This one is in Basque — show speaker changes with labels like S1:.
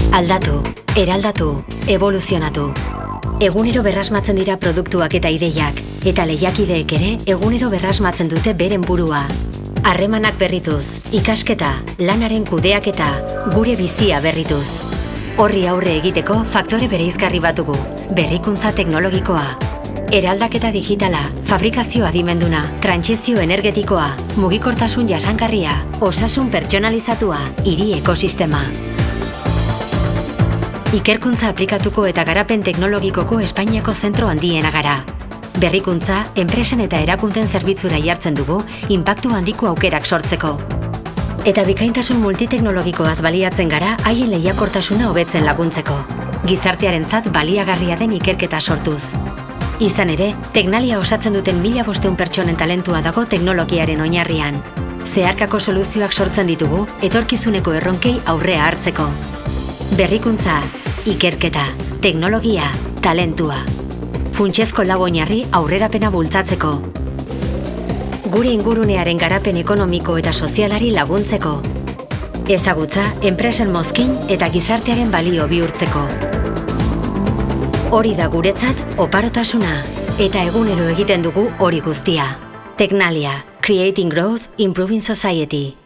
S1: Aldatu, eraldatu, evoluzionatu. Egunero berrasmatzen dira produktuak eta ideiak, eta lehiakideek ere egunero berrasmatzen dute beren burua. Harremanak berrituz, ikasketa, lanaren kudeaketa, gure bizia berrituz. Horri aurre egiteko faktore bereizgarri batugu, berrikuntza teknologikoa. Eraldaketa digitala, fabrikazio adimenduna, trantsizio energetikoa, mugikortasun jasangarria, osasun pertsonalizatua, hiri ekosistema. Ikerkuntza aplikatuko eta garapen teknologikoko Espainiako zentro handiena gara. Berrikuntza, enpresen eta erakunten zerbitzura jartzen dugu, inpaktu handiko aukerak sortzeko. Eta bikaintasun multiteknologikoaz baliatzen gara haien lehiakortasuna hobetzen laguntzeko. Gizartearentzat baliagarria den ikerketa sortuz. Izan ere, Tecnalia osatzen duten 1500 pertsonen talentua dago teknologiaren oinarrian. Zeharkako soluzioak sortzen ditugu, etorkizuneko erronkei aurrea hartzeko. Berrikuntza, ikerketa, teknologia, talentua. Funtsezko lau oinarri aurrerapena bultzatzeko. Gure ingurunearen garapen ekonomiko eta sozialari laguntzeko. Ezagutza, enpresen mozkin eta gizartearen balio bihurtzeko. Hori da guretzat oparotasuna, eta egunero egiten dugu hori guztia. Tecnalia, Creating Growth, Improving Society.